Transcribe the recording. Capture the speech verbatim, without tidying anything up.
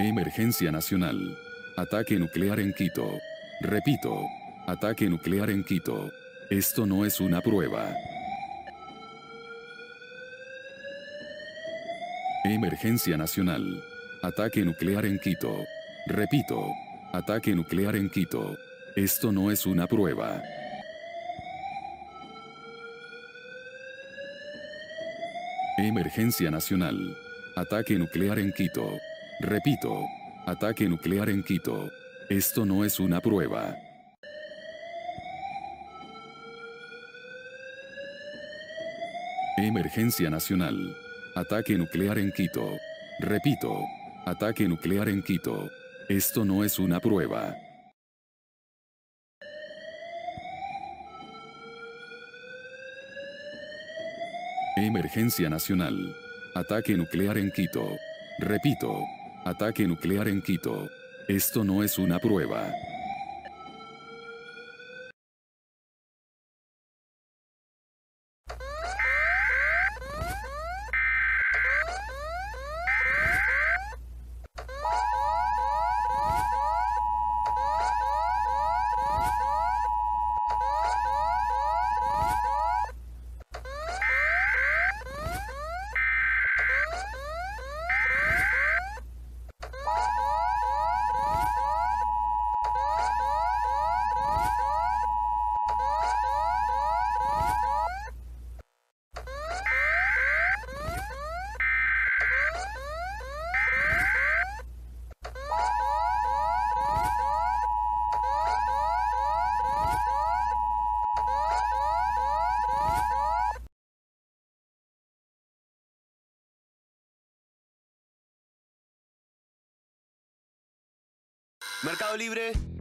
Emergencia nacional. Ataque nuclear en Quito. Repito. Ataque nuclear en Quito. Esto no es una prueba. Emergencia nacional. Ataque nuclear en Quito. Repito. Ataque nuclear en Quito. Esto no es una prueba. Emergencia nacional. Ataque nuclear en Quito. Repito. Ataque nuclear en Quito. Esto no es una prueba. Emergencia nacional. Ataque nuclear en Quito. Repito. Ataque nuclear en Quito. Esto no es una prueba. Emergencia nacional. Ataque nuclear en Quito. Repito. Ataque nuclear en Quito. Esto no es una prueba. Mercado Libre.